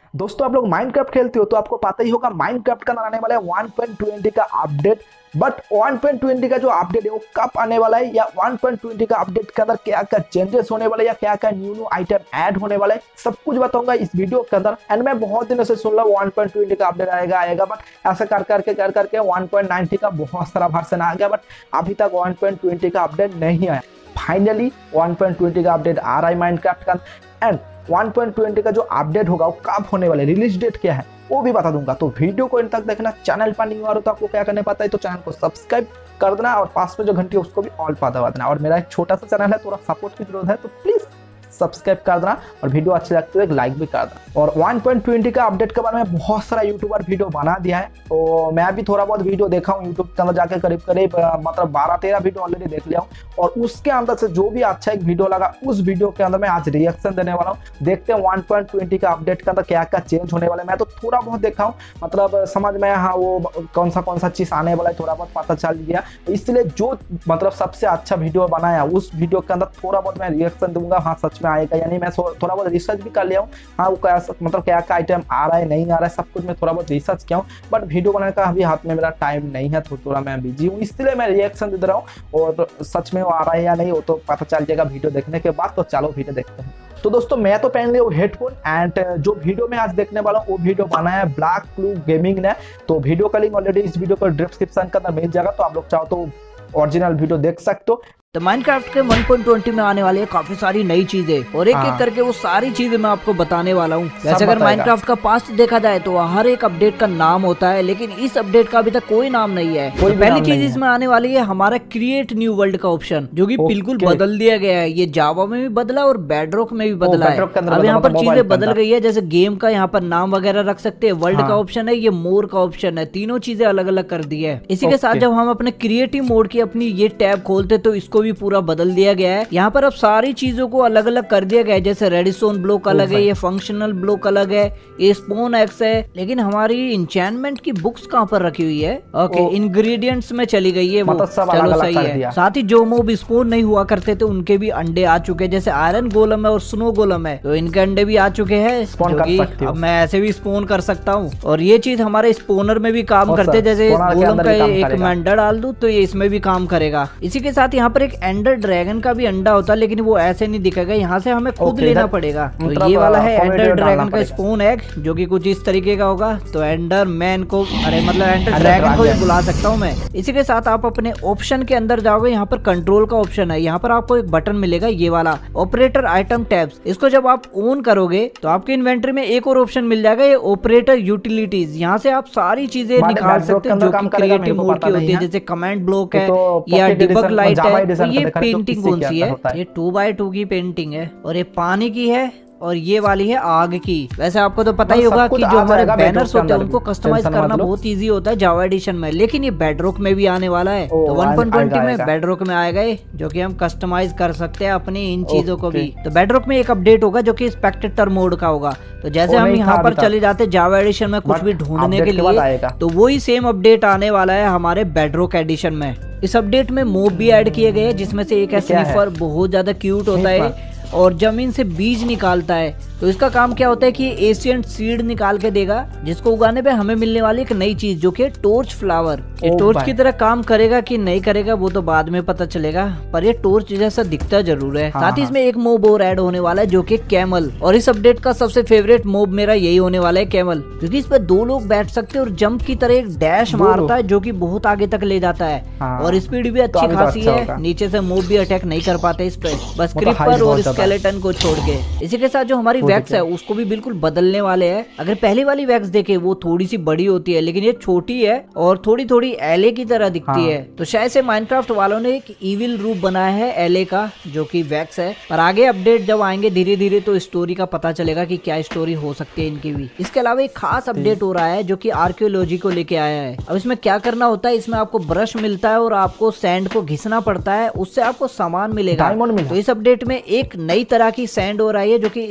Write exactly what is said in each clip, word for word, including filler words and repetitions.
दोस्तों आप लोग माइनक्राफ्ट खेलते हो तो आपको पता ही होगा माइनक्राफ्ट का आने वाला है वन पॉइंट ट्वेंटी का update. But one point twenty का जो अपडेट है वो कब आने वाला है, या वन पॉइंट ट्वेंटी का अपडेट के अंदर क्या क्या चेंजेस होने वाले, या क्या क्या न्यू न्यू आइटम ऐड होने वाला है, सब कुछ बताऊंगा इस वीडियो के अंदर। एंड मैं बहुत दिनों से सुन रहा हूँ वन पॉइंट ट्वेंटी का अपडेट आएगा आएगा बट ऐसा कर करके कर करके वन पॉइंट नाइंटी का बहुत सारा वर्जन आ गया, बट अभी तक वन पॉइंट ट्वेंटी का अपडेट नहीं आया। फाइनली वन पॉइंट ट्वेंटी का अपडेट आ रहा है माइनक्राफ्ट का। एंड वन पॉइंट ट्वेंटी का जो अपडेट होगा वो कब होने वाला है, रिलीज डेट क्या है वो भी बता दूंगा। तो वीडियो को इन तक देखना। चैनल पर नहीं आ रहा तो आपको क्या करने पता है, तो चैनल को सब्सक्राइब कर देना और पास में जो घंटी है उसको भी ऑल पर दबा देना। और मेरा एक छोटा सा चैनल है, थोड़ा सपोर्ट की जरूरत है, तो प्लीज सब्सक्राइब कर देना और वीडियो अच्छी लगती है एक लाइक भी कर देना। और वन पॉइंट ट्वेंटी का अपडेट के बारे में बहुत सारा यूट्यूबर वीडियो बना दिया है, तो मैं भी थोड़ा बहुत वीडियो देखा हूँ यूट्यूब के अंदर जाके, करीब करीब मतलब बारह तेरह वीडियो ऑलरेडी देख लिया हूँ। और उसके अंदर से जो भी अच्छा एक वीडियो लगा उस वीडियो के अंदर मैं आज रिएक्शन देने वाला हूँ। देखते हैं वन पॉइंट ट्वेंटी का अपडेट के अंदर क्या क्या चेंज होने वाला है। मैं तो थोड़ा बहुत देखा हूँ, मतलब समझ में हाँ वो कौन सा कौन सा चीज आने वाला है थोड़ा बहुत पता चल गया। इसलिए जो मतलब सबसे अच्छा वीडियो बनाया उस वीडियो के अंदर थोड़ा बहुत मैं रिएक्शन दूंगा, हाँ सच में आएगा यानी। मैं थोड़ा बहुत रिसर्च भी कर लिया हूँ, हाँ वो क्या मतलब क्या क्या आइटम आ रहा है नहीं आ रहा है सब कुछ मैं थोड़ा बहुत रिसर्च किया हूँ। बट वीडियो बनाने का अभी हाथ में मेरा टाइम नहीं है, तो थोड़ा मैं बिजी हूँ, इसलिए मैं रिएक्शन दे रहा हूँ। और सच में वो आ रहा है या नहीं वो तो पता चल जाएगा वीडियो देखने के बाद। तो चलो वीडियो देखते हैं। तो दोस्तों मैं तो पहन लिया हेडफोन। एंड जो वीडियो में आज देखने वाला हूँ वो वीडियो बनाया है ब्लैक क्लू गेमिंग ने। तो वीडियो का लिंक ऑलरेडी इस वीडियो को डिस्क्रिप्शन के अंदर मिल जाएगा, तो आप लोग चाहो तो ओरिजिनल वीडियो देख सकते हो। तो माइनक्राफ्ट के वन पॉइंट ट्वेंटी में आने वाली है काफी सारी नई चीजें, और एक एक करके वो सारी चीजें मैं आपको बताने वाला हूँ। वैसे अगर माइनक्राफ्ट का पास्ट देखा जाए तो हर एक अपडेट का नाम होता है, लेकिन इस अपडेट का अभी तक कोई नाम नहीं है। तो पहली चीज इसमें आने वाली है हमारा क्रिएट न्यू वर्ल्ड का ऑप्शन, जो कि बिल्कुल बदल दिया गया है। ये जावा में भी बदला और बेडरॉक में भी बदला है। अब यहाँ पर चीजें बदल गई है, जैसे गेम का यहाँ पर नाम वगैरह रख सकते हैं, वर्ल्ड का ऑप्शन है, ये मोर का ऑप्शन है, तीनों चीजें अलग अलग कर दी है। इसी के साथ जब हम अपने क्रिएटिव मोड की अपनी ये टैब खोलते तो इसको भी पूरा बदल दिया गया है। यहाँ पर अब सारी चीजों को अलग अलग कर दिया गया है, जैसे रेडिस्टोन ब्लॉक अलग है, ये फंक्शनल ब्लॉक अलग है, ये स्पोन एक्स है। लेकिन हमारी इंचैनमेंट की बुक्स कहाँ पर रखी हुई है? ओके, इंग्रेडिएंट्स में चली गई है वो, चलो सही है। साथ ही जो मोब स्पोन नहीं हुआ करते थे उनके भी अंडे आ चुके हैं, जैसे आयरन गोलम है और स्नो गोलम है, तो इनके अंडे भी आ चुके हैं, जो कि अब मैं ऐसे भी स्पोन कर सकता हूँ। और ये चीज हमारे स्पोनर में भी काम करते हैं, जैसे गोलम का एक मैं अंडा डाल दूं तो ये इसमें भी काम करेगा। इसी के साथ यहाँ पर एक एंडर ड्रैगन का भी अंडा होता है, लेकिन वो ऐसे नहीं दिखेगा, यहाँ से हमें खुद लेना पड़ेगा। तो ये वाला है एंडर ड्रैगन का स्पोन एग, जो कि कुछ इस तरीके का होगा। तो एंडर मैन को, अरे मतलब एंडर ड्रैगन को भी बुला सकता हूँ मैं। इसी के साथ आप अपने ऑप्शन के अंदर जाओगे, यहाँ पर कंट्रोल का ऑप्शन है, यहाँ पर आपको एक बटन मिलेगा ये वाला ऑपरेटर आइटम टैब्स। इसको जब आप ऑन करोगे तो आपके इन्वेंटरी में एक और ऑप्शन मिल जाएगा, ये ऑपरेटर यूटिलिटीज। यहाँ से आप सारी चीजें निकाल सकते हैं जो कि क्रिएटिव मोड की होती है, जैसे कमांड ब्लॉक है या डिबग लाइट है। ये पेंटिंग कौन सी है? ये टू बाई टू की पेंटिंग है, और ये पानी की है, और ये वाली है आग की। वैसे आपको तो पता ही होगा कि जो हमारे बैनर्स होते हैं उनको कस्टमाइज करना बहुत इजी होता है जावा एडिशन में, लेकिन ये बेडरॉक में भी आने वाला है। तो वन पॉइंट ट्वेंटी में बेडरॉक में आएगा, जो कि हम कस्टमाइज कर सकते हैं अपनी इन चीजों को भी। तो बेडरॉक में एक अपडेट होगा जो कि स्पेक्टेटर मोड का होगा। तो जैसे हम यहाँ पर चले जाते हैं जावा एडिशन में कुछ भी ढूंढने के लिए, तो वही सेम अपडेट आने वाला है हमारे बेडरॉक एडिशन में। इस अपडेट में मोब भी ऐड किए गए, जिसमें से एक है स्निफर, बहुत ज्यादा क्यूट होता है और जमीन से बीज निकालता है। तो इसका काम क्या होता है कि एशियंट सीड निकाल के देगा, जिसको उगाने पे हमें मिलने वाली एक नई चीज, जो कि टॉर्च फ्लावर। ये टॉर्च की तरह काम करेगा कि नहीं करेगा वो तो बाद में पता चलेगा, पर ये टॉर्च जैसा दिखता जरूर है। हाँ, साथ ही इसमें एक मोब और ऐड होने वाला है जो कि कैमल। और इस अपडेट का सबसे फेवरेट मोब मेरा यही होने वाला है, कैमल, क्योंकि इस पे दो लोग बैठ सकते हैं और जंप की तरह एक डैश मारता है जो कि बहुत आगे तक ले जाता है। हाँ, और स्पीड भी अच्छी खासी है, नीचे से मोब भी अटैक नहीं कर पाते इस पे, बस क्रीपर और स्केलेटन को छोड़ के। इसी के साथ जो हमारी वैक्स है उसको भी बिल्कुल बदलने वाले हैं। अगर पहली वाली वैक्स देखे वो थोड़ी सी बड़ी होती है, लेकिन ये छोटी है और थोड़ी थोड़ी एले की तरह दिखती हाँ। है। तो शायद से माइनक्राफ्ट वालों ने एक इविल रूप बनाया है एले का, जो कि वैक्स है। पर आगे अपडेट जब आएंगे धीरे धीरे तो स्टोरी का पता चलेगा कि क्या स्टोरी हो सकती है इनकी भी। इसके अलावा एक खास अपडेट हो रहा है जो कि आर्कियोलॉजी को लेके आया है। अब इसमें क्या करना होता है, इसमें आपको ब्रश मिलता है और आपको सैंड को घिसना पड़ता है, उससे आपको सामान मिलेगा। तो इस अपडेट में एक नई तरह की सैंड हो रही है जो कि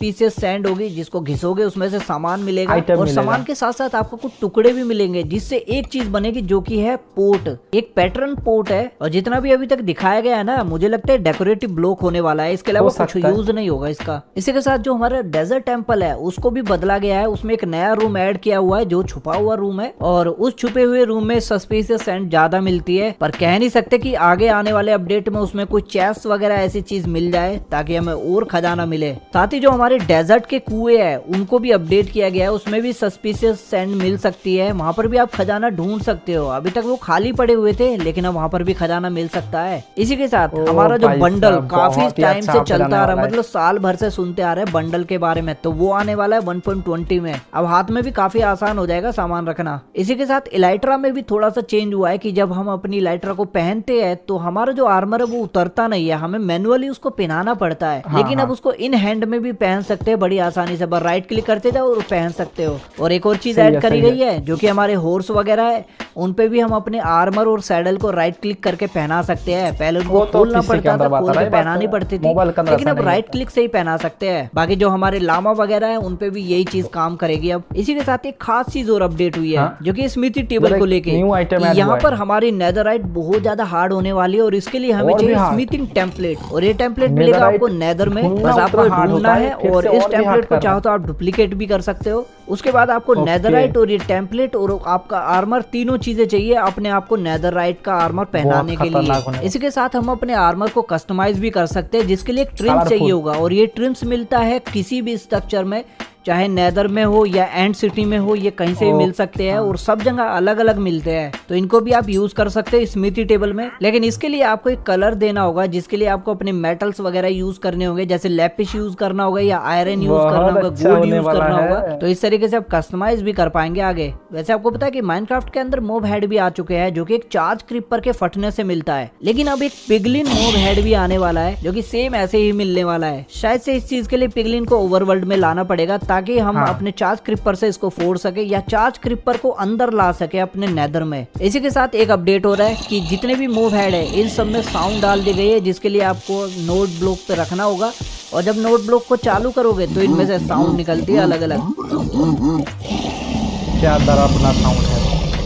सस्पिशियस सैंड होगी, जिसको घिसोगे उसमें से सामान मिलेगा और सामान के साथ साथ आपको कुछ टुकड़े भी मिलेंगे, जिससे एक चीज बनेगी जो कि है पोर्ट, एक पैटर्न पोर्ट है। और जितना भी अभी तक दिखाया गया है ना, मुझे लगता है डेकोरेटिव ब्लॉक होने वाला है, इसके अलावा कुछ यूज नहीं होगा इसका। इसी के साथ जो हमारा डेजर्ट टेम्पल है उसको भी बदला गया है, उसमें एक नया रूम ऐड किया हुआ है जो छुपा हुआ रूम है, और उस छुपे हुए रूम में सस्पिशियस सैंड ज्यादा मिलती है, पर कह नहीं सकते कि आगे आने वाले अपडेट में उसमें कोई चेस्ट वगैरह ऐसी चीज मिल जाए ताकि हमें और खजाना मिले। साथ ही जो हमारे डेजर्ट के कुएं हैं उनको भी अपडेट किया गया है, उसमें भी सस्पिशियस सैंड मिल सकती है, वहां पर भी आप खजाना ढूंढ सकते हो। अभी तक वो खाली पड़े हुए थे लेकिन अब वहां पर भी खजाना मिल सकता है। इसी के साथ हमारा जो बंडल काफी टाइम से चलता आ रहा है, मतलब साल भर से सुनते आ रहे हैं बंडल के बारे में, तो वो आने वाला है वन पॉइंट टू ज़ीरो में। अब हाथ में भी काफी आसान हो जाएगा सामान रखना। इसी के साथ इलाइट्रा में भी थोड़ा सा चेंज हुआ है कि जब हम अपनी इलाइट्रा को पहनते हैं तो हमारा जो आर्मर है वो उतरता नहीं है, हमें मैनुअली उसको पहनाना पड़ता है। हाँ, लेकिन हाँ। अब उसको इन हैंड में भी पहन सकते हैं बड़ी आसानी से, बस राइट क्लिक करते जाओ और पहन सकते हो। और एक और चीज ऐड करी गई है जो कि हमारे हॉर्स वगैरह है उन पे भी हम अपने आर्मर और सैडल को राइट क्लिक करके पहना सकते हैं। पहले उनको खोलना पड़ता था, खोल के पहनानी पड़ती थी, लेकिन अब राइट क्लिक से ही पहना सकते हैं। बाकी जो हमारे लामा वगैरह है उन पे भी यही चीज काम करेगी अब। इसी के साथ एक खास चीज और अपडेट हुई है जो कि स्मिथी टेबल को लेके, यहाँ पर हमारी नेदरराइट बहुत ज्यादा हार्ड होने वाली है और इसके लिए हमें चाहिए स्मिथिंग टेम्पलेट, और ये टेम्पलेट मिलेगा आपको नेदर में, बस आपको ढूंढना है। और इस टेम्पलेट को चाहो तो आप डुप्लीकेट भी कर सकते हो। उसके बाद आपको नेदरराइट और ये टेम्पलेट और आपका आर्मर तीनों चीजें चाहिए अपने आप को नेदरराइट का आर्मर पहनाने के लिए। इसी के साथ हम अपने आर्मर को कस्टमाइज भी कर सकते हैं, जिसके लिए एक ट्रिम चाहिए होगा, और ये ट्रिम्स मिलता है किसी भी स्ट्रक्चर में, चाहे नेदर में हो या एंड सिटी में हो, ये कहीं से भी मिल सकते हैं और सब जगह अलग अलग मिलते हैं, तो इनको भी आप यूज कर सकते हैं स्मिथी टेबल में। लेकिन इसके लिए आपको एक कलर देना होगा, जिसके लिए आपको अपने मेटल्स वगैरह यूज करने होंगे, जैसे लैपिस यूज करना होगा या आयरन यूज करना होगा, गोल्ड यूज करना होगा, तो इस तरीके से आप कस्टमाइज भी कर पाएंगे आगे। वैसे आपको पता है कि माइनक्राफ्ट के अंदर मोब हेड भी आ चुके हैं जो कि एक चार्ज क्रीपर के फटने से मिलता है, लेकिन अब एक पिगलिन मोब हेड भी आने वाला है जो कि सेम ऐसे ही मिलने वाला है। शायद से इस चीज के लिए पिगलिन को ओवरवर्ल्ड में लाना पड़ेगा ताकि हम हाँ। अपने चार्ज क्रिपर से इसको फोड़ सके या चार्ज क्रिपर को अंदर ला सके अपने नेदर में। इसी के साथ एक अपडेट हो रहा है कि जितने भी मोब हेड है इन सब में साउंड डाल दी गई है, जिसके लिए आपको नोट ब्लॉक पे रखना होगा, और जब नोट ब्लॉक को चालू करोगे तो इनमें से साउंड निकलती है अलग अलग। क्या दर अपना साउंड है,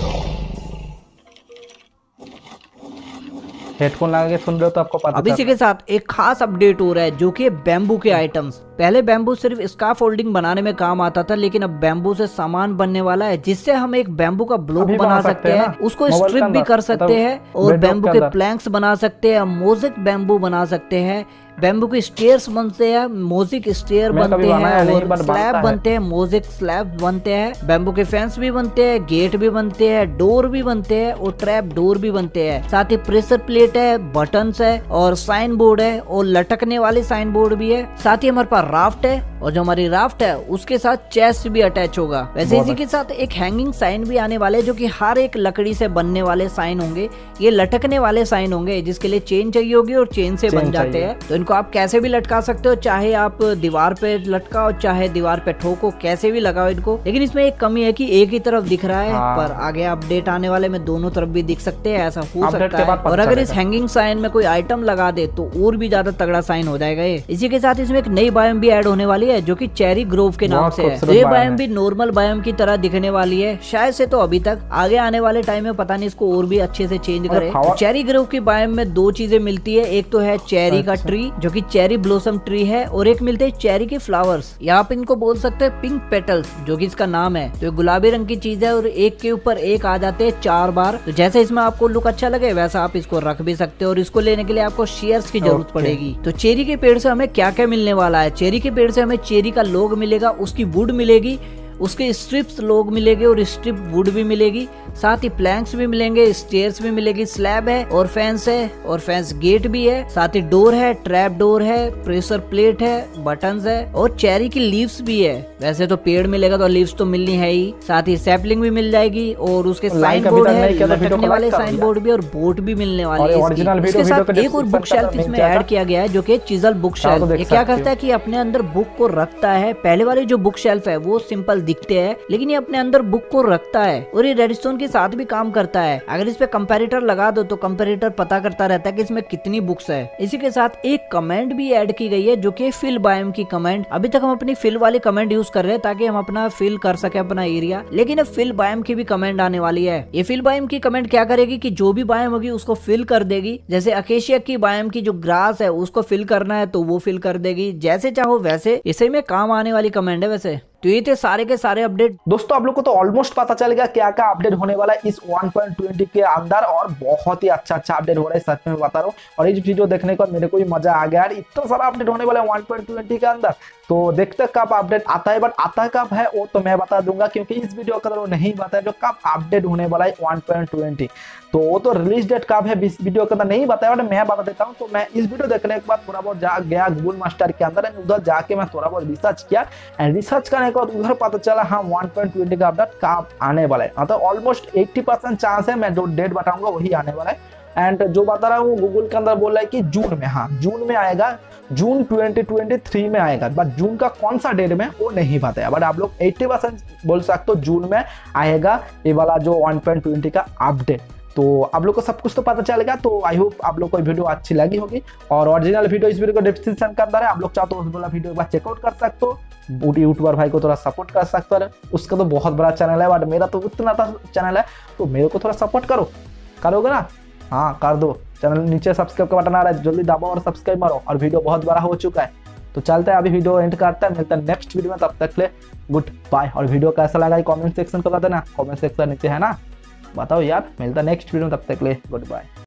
हेडफोन लगा के सुन रहे हो तो आपको पता। अब इसी के साथ एक खास अपडेट हो रहा है जो कि बैम्बू के आइटम्स। पहले बैम्बू सिर्फ स्कार्फ फोल्डिंग बनाने में काम आता था, लेकिन अब बैम्बू से सामान बनने वाला है जिससे हम एक बैम्बू का ब्लॉक बना सकते हैं, उसको स्ट्रिप भी कर सकते हैं और बैम्बू के प्लैंक्स बना सकते हैं, मोज़ेक बैम्बू बना सकते हैं, बैम्बू के स्टेयर्स बनते हैं, मोज़ेक स्टेयर बनते हैं, और स्लैब बनते हैं, मोज़ेक स्लैब बनते हैं, बैम्बू के फेंस भी बनते हैं, गेट भी बनते हैं, डोर भी बनते हैं और ट्रैप डोर भी बनते हैं। साथ ही प्रेशर प्लेट है, बटन्स है और साइन बोर्ड है और लटकने वाले साइन बोर्ड भी है। साथ ही हमारे पास राफ्ट है, और जो हमारी राफ्ट है उसके साथ चेस्ट भी अटैच होगा। वैसे इसी के साथ एक हैंगिंग साइन भी आने वाले जो कि हर एक लकड़ी से बनने वाले साइन होंगे, ये लटकने वाले साइन होंगे जिसके लिए चेन चाहिए होगी और चेन से बन जाते हैं। तो इनको आप कैसे भी लटका सकते हो, चाहे आप दीवार पे लटकाओ चाहे दीवार पे ठोको, कैसे भी लगाओ इनको। लेकिन इसमें एक कमी है कि एक ही तरफ दिख रहा है, हाँ। पर आगे अपडेट आने वाले में दोनों तरफ भी दिख सकते हैं, ऐसा हो सकता है। और अगर इस हैंगिंग साइन में कोई आइटम लगा दे तो और भी ज्यादा तगड़ा साइन हो जाएगा ये। इसी के साथ इसमें एक नई बायोम भी ऐड होने वाली है जो कि चेरी ग्रोव के नाम से है। ये बायोम भी नॉर्मल बायोम की तरह दिखने वाली है शायद से, तो अभी तक आगे आने वाले टाइम में पता नहीं इसको और भी अच्छे से चेंज करे। तो चेरी ग्रोव की बायोम में दो चीजें मिलती है, एक तो है चेरी का ट्री जो कि चेरी ब्लॉसम ट्री है, और एक मिलते हैं चेरी के फ्लावर्स, या आप इनको बोल सकते हैं पिंक पेटल्स जो कि इसका नाम है। तो गुलाबी रंग की चीज है और एक के ऊपर एक आ जाते हैं चार बार। तो जैसे इसमें आपको लुक अच्छा लगे वैसा आप इसको रख भी सकते हो, और इसको लेने के लिए आपको शेयर्स की जरूरत पड़ेगी। तो चेरी के पेड़ से हमें क्या क्या मिलने वाला है, चेरी के पेड़ से हमें चेरी का लॉग मिलेगा, उसकी वुड मिलेगी, उसके स्ट्रिप्स लोग मिलेंगे और स्ट्रिप वुड भी मिलेगी, साथ ही प्लैंक्स भी मिलेंगे, स्टेयर्स भी मिलेगी, स्लैब है और फेंस है और फेंस गेट भी है, साथ ही डोर है, ट्रैप डोर है, प्रेशर प्लेट है, बटन्स है और चेरी की लीव्स भी है। वैसे तो पेड़ मिलेगा तो लीव्स तो मिलनी है ही, साथ ही सैपलिंग भी मिल जाएगी और उसके साइन बोर्ड है, लटकने वाले साइन बोर्ड भी और बोट भी मिलने वाली है। इसके साथ एक और बुक शेल्फ इसमें ऐड किया गया है जो कि चिजल बुक शेल्फ। ये क्या करता है कि अपने अंदर बुक को रखता है। पहले वाली जो बुक शेल्फ है वो सिंपल दिखते हैं, लेकिन ये अपने अंदर बुक को रखता है। और ये रेडस्टोन के साथ भी काम करता है। अगर इस पे कंपैरेटर लगा दो तो कंपैरेटर पता करता रहता है कि इसमें कितनी बुक्स है। इसी के साथ एक कमेंट भी ऐड की गई है जो कि फिल बायोम की कमेंट। अभी तक हम अपनी फिल वाली कमेंट यूज कर रहे हैं ताकि हम अपना फिल कर सके अपना एरिया, लेकिन अब फिल बायोम की भी कमेंट आने वाली है। ये फिल बायोम की कमेंट क्या करेगी कि जो भी बायोम होगी उसको फिल कर देगी। जैसे अकेशिया की बायोम की जो ग्रास है उसको फिल करना है तो वो फिल कर देगी, जैसे चाहो वैसे। इसे में काम आने वाली कमेंट है वैसे। तो ये थे सारे के सारे अपडेट। दोस्तों आप लोग को तो ऑलमोस्ट पता चल गया क्या क्या अपडेट होने वाला है इस वन पॉइंट टू ज़ीरो के अंदर, और बहुत ही अच्छा अच्छा अपडेट हो रहा है, सच में बता रहा हूँ। और इस वीडियो देखने के बाद मेरे को भी मजा आ गया यार, इतना सारा अपडेट होने वाला है वन पॉइंट टू ज़ीरो के अंदर। तो देखते कब अपडेट आता है, बट आता कब है वो तो मैं बता दूंगा, क्योंकि इस वीडियो का वो नहीं बताया जो कब अपडेट होने वाला है वन पॉइंट टू ज़ीरो। तो वो तो रिलीज डेट कब है इस वीडियो के अंदर नहीं बताया, बट मैं बता देता हूँ। तो मैं इस वीडियो देखने के बाद थोड़ा बहुत जा गया गूगल मास्टर के अंदर, उधर जाके मैं थोड़ा बहुत रिसर्च किया, एंड रिसर्च करने के बाद उधर पता चला हाँ वन पॉइंट टू ज़ीरो का अपडेट कब आने वाला है। मतलब ऑलमोस्ट अस्सी परसेंट चांस है मैं जो डेट बताऊंगा वही आने वाला है। एंड जो बता रहा हूँ गूगल के अंदर बोल रहा है कि जून में, हाँ जून में आएगा, जून ट्वेंटी ट्वेंटी थ्री में आएगा, बट जून का कौन सा डेट में वो नहीं बताया। बट आप लोग अस्सी परसेंट बोल सकते हो जून में आएगा ये वाला जो वन पॉइंट टू ज़ीरो का अपडेट। तो आप लोग को सब कुछ तो पता चलेगा। तो आई होप आप लोग को वीडियो अच्छी लगी होगी, और ओरिजिनल वीडियो इस वीडियो को डिस्क्रिप्शन के अंदर है, आप लोग चाहो तो उस वाला वीडियो एक बार चेकआउट कर सकते हो। यूट्यूबर भाई को थोड़ा सपोर्ट कर सकते हो, उसका तो बहुत बड़ा चैनल है, बट मेरा तो उतना सा चैनल है, तो मेरे को थोड़ा सपोर्ट करो, करोगे ना? हाँ कर दो। चैनल नीचे सब्सक्राइब का बटन आ रहा है, जल्दी दबाओ और सब्सक्राइब मारो। और वीडियो बहुत बड़ा हो चुका है, तो चलते हैं अभी वीडियो एंड करते हैं, मिलता है नेक्स्ट वीडियो में, तब तक ले गुड बाय। और वीडियो कैसा लगा कमेंट सेक्शन को बता देना, कमेंट सेक्शन नीचे है ना, बताओ यार। मिलता है नेक्स्ट वीडियो में, तब तक ले गुड बाय।